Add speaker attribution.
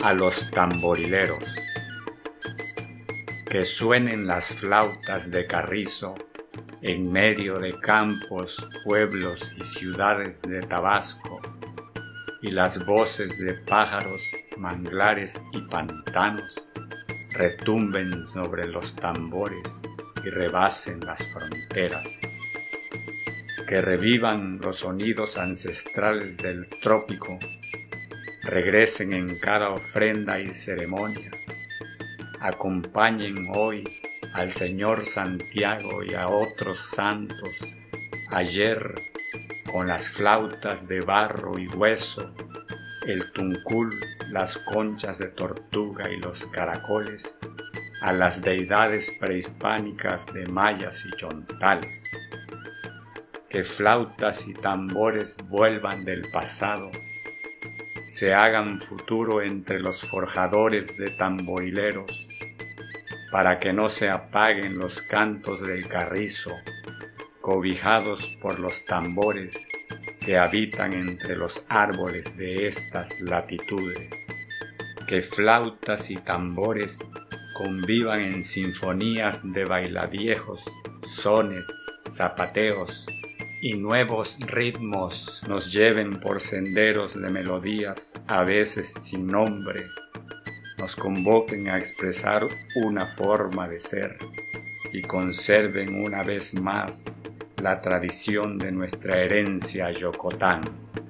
Speaker 1: a los tamborileros. Que suenen las flautas de carrizo en medio de campos, pueblos y ciudades de Tabasco, y las voces de pájaros, manglares y pantanos retumben sobre los tambores y rebasen las fronteras. Que revivan los sonidos ancestrales del trópico, regresen en cada ofrenda y ceremonia, acompañen hoy al Señor Santiago y a otros santos, ayer con las flautas de barro y hueso, el tuncul, las conchas de tortuga y los caracoles, a las deidades prehispánicas de mayas y chontales. Que flautas y tambores vuelvan del pasado, se hagan futuro entre los forjadores de tamborileros, para que no se apaguen los cantos del carrizo, cobijados por los tambores que habitan entre los árboles de estas latitudes. Que flautas y tambores convivan en sinfonías de bailaviejos, sones, zapateos y nuevos ritmos nos lleven por senderos de melodías a veces sin nombre, nos convoquen a expresar una forma de ser y conserven una vez más la tradición de nuestra herencia Yocotán.